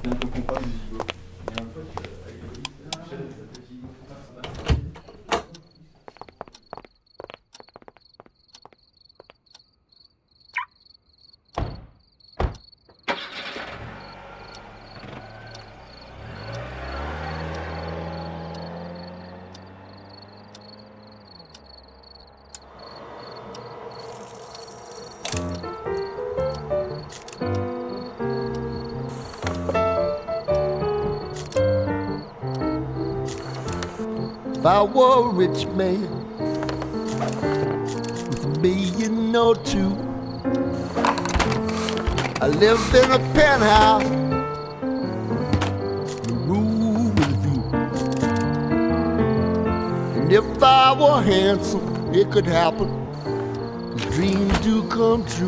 Bientôt qu'on parle du gigot. Il y a un pote avec le Michel, il s'appelle Gigot. If I were a rich man with $1 million or two, I lived in a penthouse, in a room with a view. And if I were handsome, it could happen, 'cause dreams do come true.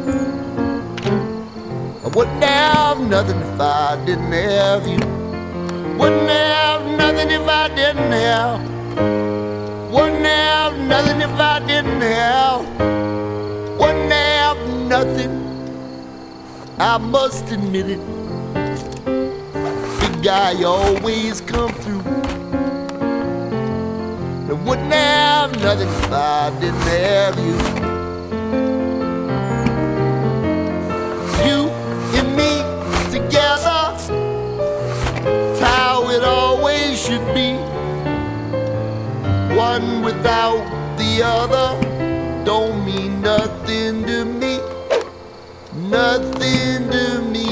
I wouldn't have nothing if I didn't have you. Wouldn't have nothing if I didn't have. Wouldn't have nothing if I didn't have. Wouldn't have nothing, I must admit it. Big guy, you always come through. I wouldn't have nothing if I didn't have you. You and me together, how it always should be. One without the other don't mean nothing to me. Nothing to me.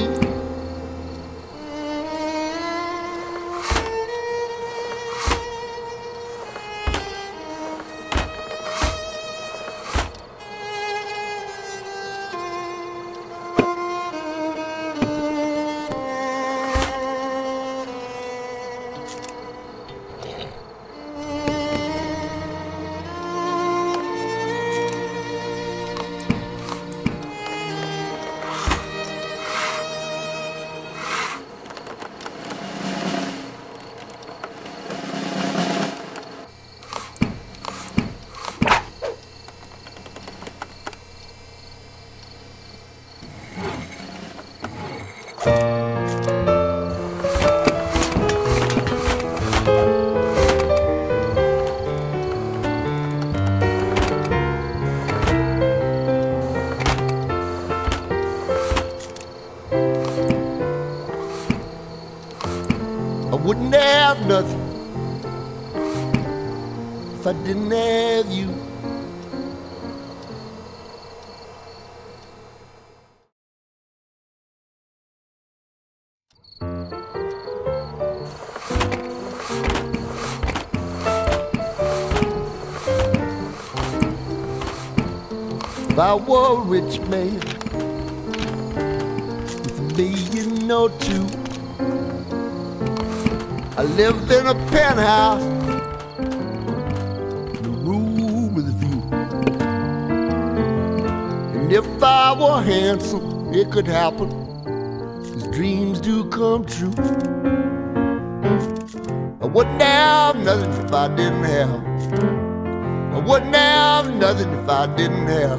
I wouldn't have nothing if I didn't have you. If I were a rich man with $1 million or two, I lived in a penthouse, in a room with a view. And if I were handsome, it could happen, 'cause dreams do come true. I wouldn't have nothing if I didn't have. I wouldn't have nothing if I didn't have.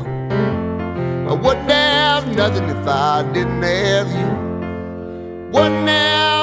I wouldn't have nothing if I didn't have you. Wouldn't have